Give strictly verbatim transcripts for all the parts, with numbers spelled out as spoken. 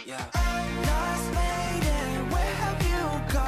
Yeah. Lost lady, where have you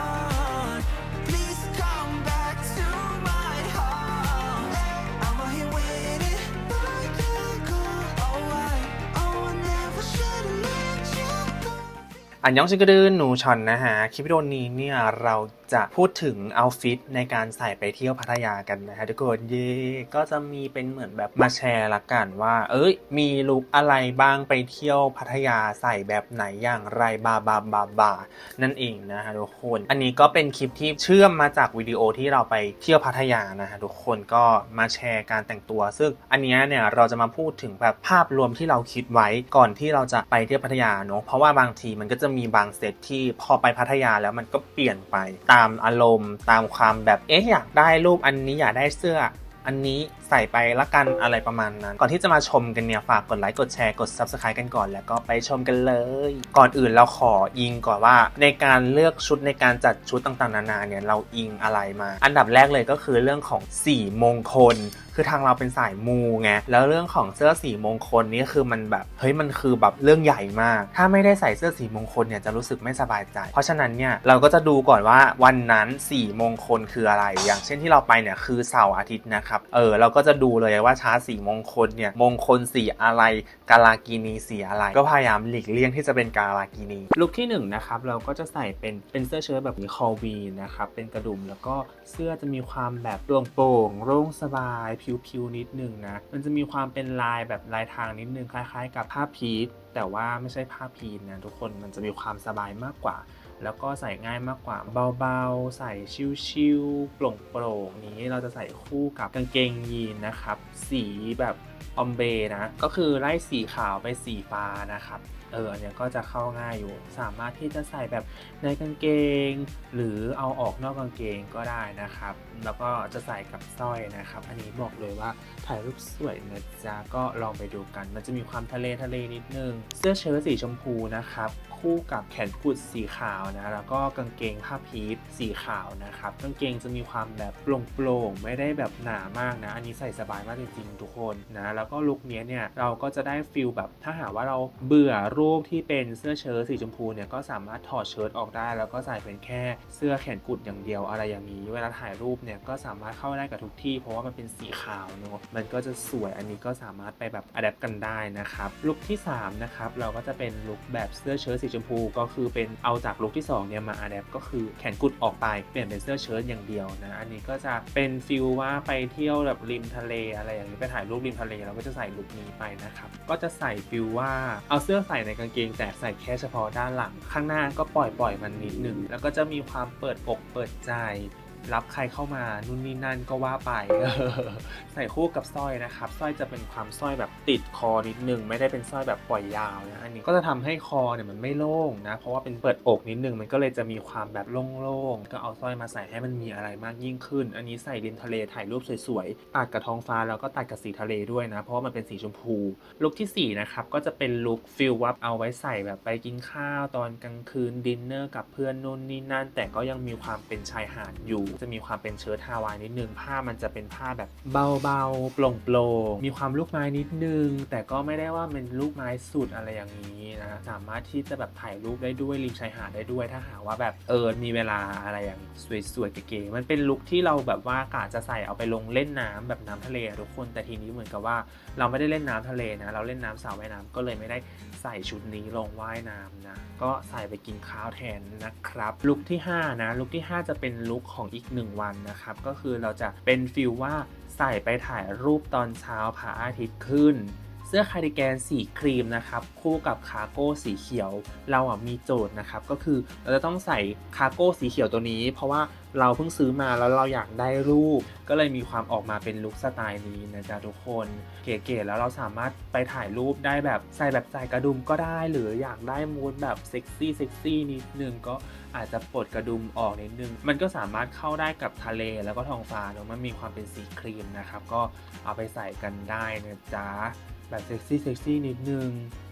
gone? Please come back to my heart. I'm right here waiting, but I can't go. Oh, I, oh, I never should have let you go. อันยองชิงกระดืนหนูชอนนะฮะคลิปวิดีโอนี้เนี่ยเราจะพูดถึงเอาท์ฟิตในการใส่ไปเที่ยวพัทยากันนะฮะทุกคนเย่ก็จะมีเป็นเหมือนแบบมาแชร์ละกันว่าเอ้ยมีลุคอะไรบ้างไปเที่ยวพัทยาใส่แบบไหนอย่างไรบาบาบาบานั่นเองนะฮะทุกคนอันนี้ก็เป็นคลิปที่เชื่อมมาจากวิดีโอที่เราไปเที่ยวพัทยานะฮะทุกคนก็มาแชร์การแต่งตัวซึ่งอันนี้เนี่ยเราจะมาพูดถึงแบบภาพรวมที่เราคิดไว้ก่อนที่เราจะไปเที่ยวพัทยาเนาะเพราะว่าบางทีมันก็จะมีบางเซตที่พอไปพัทยาแล้วมันก็เปลี่ยนไปตามอารมณ์ตามความแบบเอ๊ะอยากได้รูปอันนี้อยากได้เสื้ออันนี้ใส่ไปละกันอะไรประมาณนั้นก่อนที่จะมาชมกันเนี่ยฝากกดไลค์กดแชร์กด ซับสไครบ์ กันก่อนแล้วก็ไปชมกันเลยก่อนอื่นเราขออิงก่อนว่าในการเลือกชุดในการจัดชุดต่างๆนานาเนี่ยเราอิงอะไรมาอันดับแรกเลยก็คือเรื่องของสีมงคลคือทางเราเป็นสายมูไงแล้วเรื่องของเสื้อสีมงคลนี่คือมันแบบเฮ้ยมันคือแบบเรื่องใหญ่มากถ้าไม่ได้ใส่เสื้อสีมงคลเนี่ยจะรู้สึกไม่สบายใจเพราะฉะนั้นเนี่ยเราก็จะดูก่อนว่าวันนั้นสีมงคลคืออะไรอย่างเช่นที่เราไปเนี่ยคือเสาร์อาทิตย์นะครับเออเราก็จะดูเลยว่าชาร์ตสีมงคลเนี่ยมงคลสีอะไรกาลากินีสีอะไรก็พยายามหลีกเลี่ยงที่จะเป็นกาลากินีลุคที่หนึ่งนะครับเราก็จะใส่เป็นเป็นเสื้อเชิ้ตแบบนี้คอวีนะครับเป็นกระดุมแล้วก็เสื้อจะมีความแบบโปร่งโปร่งโล่งสบายผิวๆนิดนึงนะมันจะมีความเป็นลายแบบลายทางนิดนึงคล้ายๆกับผ้าพีทแต่ว่าไม่ใช่ผ้าพีทนะทุกคนมันจะมีความสบายมากกว่าแล้วก็ใส่ง่ายมากกว่าเบาๆใส่ชิลๆโปร่งๆนี้เราจะใส่คู่กับกางเกงยีนนะครับสีแบบออมเบนะก็คือไล่สีขาวไปสีฟ้านะครับเอออันนี้ก็จะเข้าง่ายอยู่สามารถที่จะใส่แบบในกางเกงหรือเอาออกนอกกางเกงก็ได้นะครับแล้วก็จะใส่กับสร้อยนะครับอันนี้บอกเลยว่าถ่ายรูปสวยนะจ๊ะก็ลองไปดูกันมันจะมีความทะเลทะเลนิดนึงเสื้อเชิ้ตสีชมพูนะครับคู่กับแขนกุดสีขาวนะแล้วก็กางเกงผ้าพีทสีขาวนะครับกางเกงจะมีความแบบโปร่งๆไม่ได้แบบหนามากนะอันนี้ใส่สบายมากจริงๆทุกคนนะแล้วก็ลุคนี้เนี่ยเราก็จะได้ฟิลแบบถ้าหากว่าเราเบื่อรูปที่เป็นเสื้อเชิ้ตสีชมพูเนี่ยก็สามารถถอดเชิ้ตออกได้แล้วก็ใส่เป็นแค่เสื้อแขนกุดอย่างเดียวอะไรอย่างนี้เวลาถ่ายรูปเนี่ยก็สามารถเข้าได้กับทุกที่เพราะว่ามันเป็นสีขาวเนอะมันก็จะสวยอันนี้ก็สามารถไปแบบอะแดปกันได้นะครับลุคที่สามนะครับเราก็จะเป็นลุคแบบเสื้อเชิ้ตสีชมพูก็คือเป็นเอาจากลุคที่สองเนี่ยมาอะแดปก็คือแขนกุดออกไปเปลี่ยนเป็นเสื้อเชิ้ตอย่างเดียวนะอันนี้ก็จะเป็นฟิลว่าไปเที่ยวแบบริมทะเลอะไรอย่างนี้ไปถ่ายรูปริมทะเลเราก็จะใส่ลุคนี้ไปนะครับก็จะใส่ฟิลว่าเอาเสื้อใส่ในกางเกงแต่ใส่แค่เฉพาะด้านหลังข้างหน้าก็ปล่อยปล่อยมันนิดนึงแล้วก็จะมีความเปิดอกเปิดใจรับใครเข้ามานู่นนี่นั่นก็ว่าไป ใส่คู่กับสร้อยนะครับสร้อยจะเป็นความสร้อยแบบติดคอนิดนึงไม่ได้เป็นสร้อยแบบปล่อยยาวนะอันนี้ก็จะทำให้คอเนี่ยมันไม่โล่งนะเพราะว่าเป็นเปิดอกนิดนึงมันก็เลยจะมีความแบบโล่งๆก็เอาสร้อยมาใส่ให้มันมีอะไรมากยิ่งขึ้นอันนี้ใส่ริมทะเลถ่ายรูปสวยๆตัดกับท้องฟ้าแล้วก็ตัดกับสีทะเลด้วยนะเพราะว่ามันเป็นสีชมพูลุคที่สี่นะครับก็จะเป็นลุคฟิลว่าเอาไว้ใส่แบบไปกินข้าวตอนกลางคืนดินเนอร์กับเพื่อนนู่นนี่นั่นแต่ก็ยังมีความเป็นชายหาดอยู่จะมีความเป็นเชิ้ตฮาวายนิดนึงผ้ามันจะเป็นผ้าแบบเบาๆโปร่งๆมีความลูกไม้นิดนึงแต่ก็ไม่ได้ว่าเป็นลูกไม้สุดอะไรอย่างนี้นะสามารถที่จะแบบถ่ายรูปได้ด้วยริมชายหาดได้ด้วยถ้าหากว่าแบบเออมีเวลาอะไรอย่างสวยๆเก๋ๆมันเป็นลุคที่เราแบบว่ากะจะใส่เอาไปลงเล่นน้ำแบบน้ำทะเลทุกคนแต่ทีนี้เหมือนกับว่าเราไม่ได้เล่นน้ำทะเลนะเราเล่นน้ำสระว่ายน้ำก็เลยไม่ได้ใส่ชุดนี้ลงว่ายน้ำนะก็ใส่ไปกินข้าวแทนนะครับลุคที่ห้านะลุคที่ห้าจะเป็นลุคของอีกหนึ่งวันนะครับก็คือเราจะเป็นฟิลว่าใส่ไปถ่ายรูปตอนเช้าพระอาทิตย์ขึ้นเสื้อคาร์ดิแกนสีครีมนะครับคู่กับคาร์โก้สีเขียวเราอ่ะมีโจทย์นะครับก็คือเราจะต้องใส่คาร์โก้สีเขียวตัวนี้เพราะว่าเราเพิ่งซื้อมาแล้วเราอยากได้รูปก็เลยมีความออกมาเป็นลุคสไตล์นี้นะจ๊ะทุกคนเก๋ๆแล้วเราสามารถไปถ่ายรูปได้แบบใส่แบบใส่กระดุมก็ได้หรืออยากได้มูดแบบเซ็กซี่เซ็กซี่นิดนึงก็อาจจะปลดกระดุมออกนิดนึงมันก็สามารถเข้าได้กับทะเลแล้วก็ท้องฟ้าเนอะมันมีความเป็นสีครีมนะครับก็เอาไปใส่กันได้นะจ๊ะแบบเซ็กซี่เซ็กซี่นิดนึง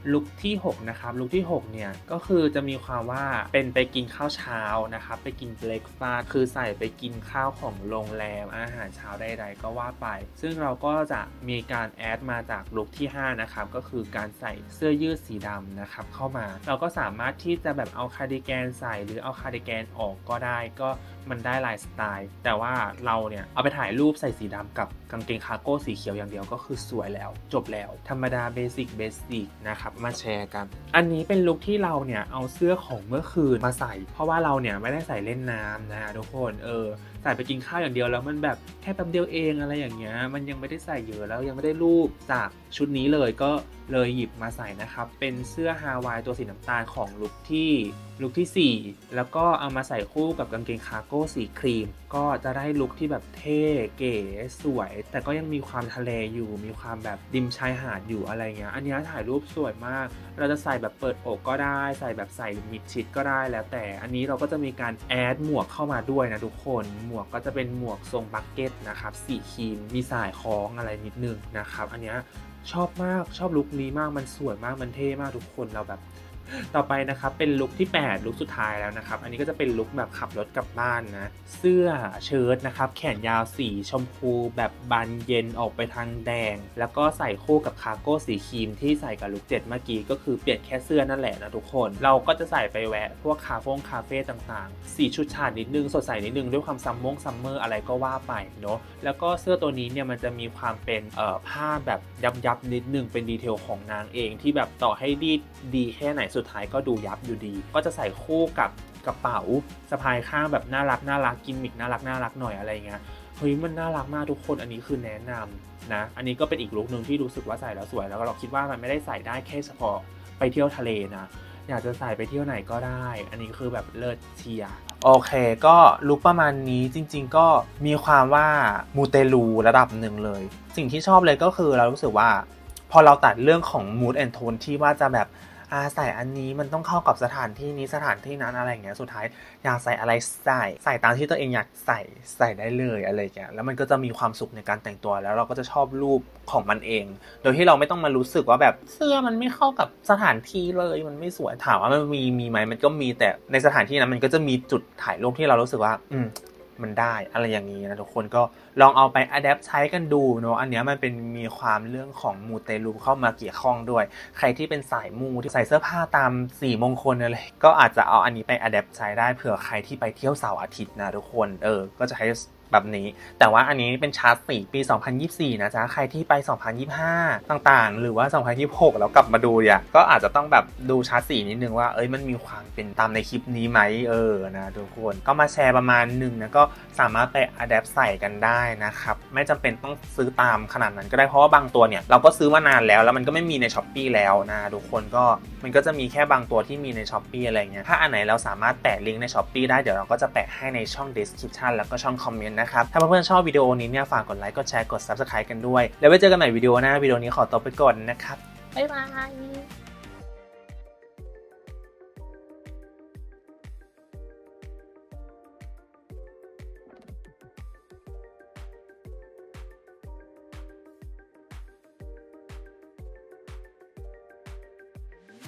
ลุคที่หกนะครับลุคที่หกเนี่ยก็คือจะมีความว่าเป็นไปกินข้าวเช้านะครับไปกินเบรคฟาสต์คือใส่ไปกินข้าวของโรงแรมอาหารเช้าใดๆก็ว่าไปซึ่งเราก็จะมีการแอดมาจากลุคที่ห้านะครับก็คือการใส่เสื้อยืดสีดำนะครับเข้ามาเราก็สามารถที่จะแบบเอาคาร์ดิแกนใส่หรือเอาคาร์ดิแกนออกก็ได้ก็มันได้หลายสไตล์แต่ว่าเราเนี่ยเอาไปถ่ายรูปใส่สีดำกับกางเกงคาร์โก้สีเขียวอย่างเดียวก็คือสวยแล้วจบแล้วธรรมดาเบสิกเบสิกนะครับมาแชร์กันอันนี้เป็นลุคที่เราเนี่ยเอาเสื้อของเมื่อคืนมาใส่เพราะว่าเราเนี่ยไม่ได้ใส่เล่นน้ำนะฮะทุกคนเออใส่ไปกินข้าวอย่างเดียวแล้วมันแบบแค่แป๊บเดียวเองอะไรอย่างเงี้ยมันยังไม่ได้ใส่เยอะแล้วยังไม่ได้รูปจากชุดนี้เลยก็เลยหยิบมาใส่นะครับเป็นเสื้อฮาวายตัวสีน้ำตาลของลุคที่ลุคที่สี่แล้วก็เอามาใส่คู่กับกางเกงคาร์โก้สีครีมก็จะได้ลุคที่แบบเท่เก๋สวยแต่ก็ยังมีความทะเลอยู่มีความแบบริมชายหาดอยู่อะไรเงี้ยอันนี้ถ่ายรูปสวยมากเราจะใส่แบบเปิดอกก็ได้ใส่แบบใส่มิดชิดก็ได้แล้วแต่อันนี้เราก็จะมีการแอดหมวกเข้ามาด้วยนะทุกคนหมวกก็จะเป็นหมวกทรงบักเก็ตนะครับสีครีมมีสายคล้องอะไรนิดนึงนะครับอันนี้ชอบมากชอบลุคนี้มากมันสวยมากมันเท่มากทุกคนเราแบบต่อไปนะครับเป็นลุคที่แปดลุคสุดท้ายแล้วนะครับอันนี้ก็จะเป็นลุคแบบขับรถกลับบ้านนะเสื้อเชิ้ตนะครับแขนยาวสีชมพูแบบบานเย็นออกไปทางแดงแล้วก็ใส่คู่กับคาร์โก้สีครีมที่ใส่กับลุคเจ็ดเมื่อกี้ก็คือเปลี่ยนแค่เสื้อนั่นแหละนะทุกคนเราก็จะใส่ไปแวะพวกคาเฟ่คาเฟ่ต่างๆสีชุดฉาดนิดนึงสดใสนิดนึงด้วยความซัมมงซัมเมอร์อะไรก็ว่าไปเนาะแล้วก็เสื้อตัวนี้เนี่ยมันจะมีความเป็นเอ่อผ้าแบบยับยับนิดนึงเป็นดีเทลของนางเองที่แบบต่อให้ดีดีแค่ไหนสุดท้ายก็ดูยับอยู่ดีก็จะใส่คู่กับกระเป๋าสะพายข้างแบบน่ารักน่ารักกิมมิกน่ารักน่ารักหน่อยอะไรเงี้ยเฮ้ยมันน่ารักมากทุกคนอันนี้คือแนะนำนะอันนี้ก็เป็นอีกลุคนึงที่รู้สึกว่าใส่แล้วสวยแล้วก็เราคิดว่ามันไม่ได้ใส่ได้แค่เฉพาะไปเที่ยวทะเลนะอยากจะใส่ไปเที่ยวไหนก็ได้อันนี้คือแบบเลิศเชียร์โอเคก็ลุคประมาณนี้จริงๆก็มีความว่ามูเตลูระดับหนึ่งเลยสิ่งที่ชอบเลยก็คือเรารู้สึกว่าพอเราตัดเรื่องของ mood and tone ที่ว่าจะแบบอาใส่อันนี้มันต้องเข้ากับสถานที่นี้สถานที่นั้นอะไรอย่างเงี้ยสุดท้ายอยากใส่อะไรใส่ใส่ตามที่ตัวเองอยากใส่ใส่ได้เลยอะไรอย่างเงี้ยแล้วมันก็จะมีความสุขในการแต่งตัวแล้วเราก็จะชอบรูปของมันเองโดยที่เราไม่ต้องมารู้สึกว่าแบบเสื้อมันไม่เข้ากับสถานที่เลยมันไม่สวยถามว่ามันมีมีไหมมันก็มีแต่ในสถานที่นั้นมันก็จะมีจุดถ่ายรูปที่เรารู้สึกว่าอืมมันได้อะไรอย่างนี้นะทุกคนก็ลองเอาไปอัดแอปใช้กันดูเนาะอันนี้มันเป็นมีความเรื่องของมูเตลูเข้ามาเกี่ยวข้องด้วยใครที่เป็นสายมูที่ใส่เสื้อผ้าตามสีมงคลอะไรก็อาจจะเอาอันนี้ไปอัดแอปใช้ได้เผื่อใครที่ไปเที่ยวเสาร์อาทิตย์นะทุกคนเออก็จะใช้แบบนี้แต่ว่าอันนี้เป็นชาร์ตสีปีสองพันยี่สิบสี่นะจ๊ะใครที่ไปสองพันยี่สิบห้าต่างๆหรือว่าสองพันยี่สิบหกแล้วกลับมาดูเนี่ยก็อาจจะต้องแบบดูชาร์ตสีนิดนึงว่าเอ้ยมันมีความเป็นตามในคลิปนี้ไหมเออนะทุกคนก็มาแชร์ประมาณนึงนะก็สามารถไปอัดแอปใส่กันได้นะครับไม่จำเป็นต้องซื้อตามขนาดนั้นก็ได้เพราะว่าบางตัวเนี่ยเราก็ซื้อมานานแล้วแล้วมันก็ไม่มีใน Shopee แล้วนะทุกคนก็มันก็จะมีแค่บางตัวที่มีใน Shopee อะไรเงี้ยถ้าอันไหนเราสามารถแปะลิงก์ใน Shopee ได้เดี๋ยวเราก็จะแปะให้ในช่อง description แล้วก็ช่องคอมเมนต์นะครับถ้าเพื่อนๆชอบวิดีโอนี้เนี่ยฝากกดไลค์กดแชร์กด ซับสไครบ์ กันด้วยแล้วไว้เจอกันใหม่วิดีโอหน้าวิดีโอนี้ขอตัวไปก่อนนะครับบ๊ายบาย